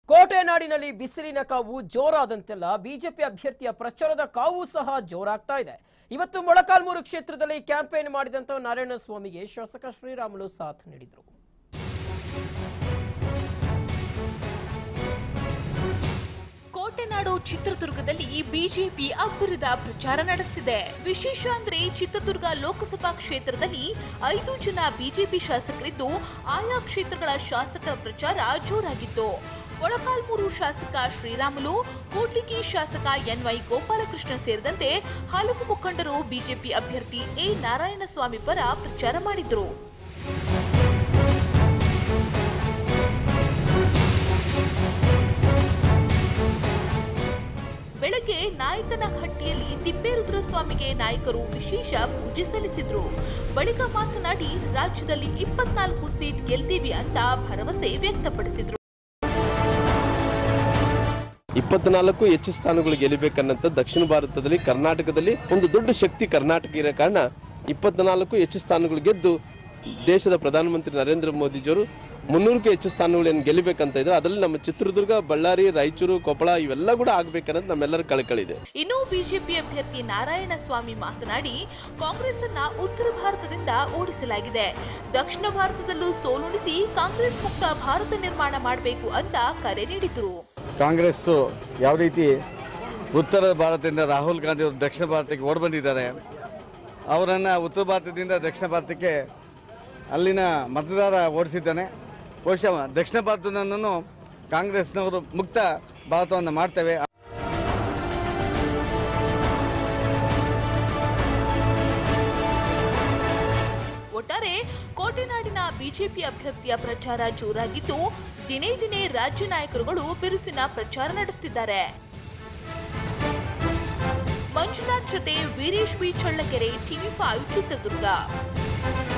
ಕೋಟೆನಾಡಿನಲ್ಲಿ ಬಿಸಿಲಿನ ಕಾವು ಜೋರಾದಂತೆಲ್ಲ ಬಿಜೆಪಿ ಅಭ್ಯರ್ಥಿಯ ಪ್ರಚಾರದ ಕಾವು ಸಹ ಜೋರಾಗ್ತಾ ಇದೆ. ಇವತ್ತು ಮೊಳಕಾಲ್ಮೂರು ಕ್ಷೇತ್ರದಲ್ಲಿ ಕ್ಯಾಂಪೇನ್ ಮಾಡಿದಂತ ನಾರಾಯಣಸ್ವಾಮಿಗೆ ಶಾಸಕ ಶ್ರೀರಾಮುಲು ಸಾಥ್ ನೀಡಿದರು. ಕೋಟೆನಾಡು ಚಿತ್ರದುರ್ಗದಲ್ಲಿ ಬಿಜೆಪಿ ಅಬ್ಬರದ ಪ್ರಚಾರ ನಡೆಸುತ್ತಿದೆ. ವಿಶೇಷ ಅಂದ್ರೆ ಚಿತ್ರದುರ್ಗ ಲೋಕಸಭಾ ಕ್ಷೇತ್ರದಲ್ಲಿ 5 ಜನ ಬಿಜೆಪಿ ಶಾಸಕರಿದ್ದು ಆಯಾ ಕ್ಷೇತ್ರಗಳ ಶಾಸಕರ ಪ್ರಚಾರ ಜೋರಾಗಿತ್ತು. ಮೊಳಕಾಲ್ಮೂರು ಶಾಸಕ ಶ್ರೀರಾಮುಲು, ಕೂಡ್ಲಿಗಿ ಶಾಸಕ ಎನ್ವೈ ಗೋಪಾಲಕೃಷ್ಣ ಸೇರಿದಂತೆ ಹಲವು ಮುಖಂಡರು ಬಿಜೆಪಿ ಅಭ್ಯರ್ಥಿ ಎ ನಾರಾಯಣಸ್ವಾಮಿ ಪರ ಪ್ರಚಾರ ಮಾಡಿದ್ರು. ಬೆಳಗ್ಗೆ ನಾಯಕನಹಟ್ಟಿಯಲ್ಲಿ ತಿಪ್ಪೇರುದ್ರಸ್ವಾಮಿಗೆ ನಾಯಕರು ವಿಶೇಷ ಪೂಜೆ ಸಲ್ಲಿಸಿದ್ರು. ಬಳಿಕ ಮಾತನಾಡಿ ರಾಜ್ಯದಲ್ಲಿ 24 ಸೀಟ್ ಗೆಲ್ತೀವಿ ಅಂತ ಭರವಸೆ ವ್ಯಕ್ತಪಡಿಸಿದ್ರು. 24 ಹೆಚ್ಚು ಸ್ಥಾನಗಳು ಗೆಲ್ಲಬೇಕನ್ನಂತ ದಕ್ಷಿಣ ಭಾರತದಲ್ಲಿ ಕರ್ನಾಟಕದಲ್ಲಿ ಒಂದು ದೊಡ್ಡ ಶಕ್ತಿ ಕರ್ನಾಟಕ ಇರೋ ಕಾರಣ 24 ಹೆಚ್ಚು ಸ್ಥಾನಗಳು ಗೆದ್ದು ದೇಶದ ಪ್ರಧಾನಮಂತ್ರಿ ನರೇಂದ್ರ ಮೋದಿಜಿಯವರು 300ಕ್ಕೂ ಹೆಚ್ಚು ಸ್ಥಾನಗಳನ್ನು ಗೆಲ್ಲಬೇಕಂತ ಇದ್ದಾರೆ. ಅದರಲ್ಲಿ ನಮ್ಮ ಚಿತ್ರದುರ್ಗ, ಬಳ್ಳಾರಿ, ರಾಯಚೂರು, ಕೊಪ್ಪಳ ಇವೆಲ್ಲ ಕೂಡ ಆಗಬೇಕನ್ನೋದು ನಮ್ಮೆಲ್ಲರ ಕಳಕಳಿದೆ. ಇನ್ನು ಬಿಜೆಪಿ ಅಭ್ಯರ್ಥಿ ನಾರಾಯಣಸ್ವಾಮಿ ಮಾತನಾಡಿ, ಕಾಂಗ್ರೆಸ್ ಅನ್ನ ಉತ್ತರ ಭಾರತದಿಂದ ಓಡಿಸಲಾಗಿದೆ. ದಕ್ಷಿಣ ಭಾರತದಲ್ಲೂ ಸೋಲುಣಿಸಿ ಕಾಂಗ್ರೆಸ್ ಮುಕ್ತ ಭಾರತ ನಿರ್ಮಾಣ ಮಾಡಬೇಕು ಅಂತ ಕರೆ ನೀಡಿದರು. ಕಾಂಗ್ರೆಸ್ ಯಾವ ರೀತಿ ಉತ್ತರ ಭಾರತದಿಂದ ರಾಹುಲ್ ಗಾಂಧಿ ಅವರು ದಕ್ಷಿಣ ಭಾರತಕ್ಕೆ ಓಡಿ ಬಂದಿದ್ದಾರೆ, ಅವರನ್ನು ಉತ್ತರ ಭಾರತದಿಂದ ದಕ್ಷಿಣ ಭಾರತಕ್ಕೆ ಅಲ್ಲಿನ ಮತದಾರ ಓಡಿಸಿದ್ದಾನೆ. ಬಹುಶಃ ದಕ್ಷಿಣ ಭಾರತವನ್ನು ಕಾಂಗ್ರೆಸ್ನವರು ಮುಕ್ತ ಭಾರತವನ್ನು ಮಾಡ್ತೇವೆ. ಒಟ್ಟಾರೆ ಕೋಟೆನಾಡಿನ ಬಿಜೆಪಿ ಅಭ್ಯರ್ಥಿಯ ಪ್ರಚಾರ ಜೋರಾಗಿದ್ದು ದಿನೇ ದಿನೇ ರಾಜ್ಯ ನಾಯಕರುಗಳು ಬಿರುಸಿನ ಪ್ರಚಾರ ನಡೆಸುತ್ತಿದ್ದಾರೆ. ಮಂಜುನಾಥ್ ಜೊತೆ ವೀರೇಶ್ ಬಿ ಚಳ್ಳಕೆರೆ, TV5 ಚಿತ್ರದುರ್ಗ.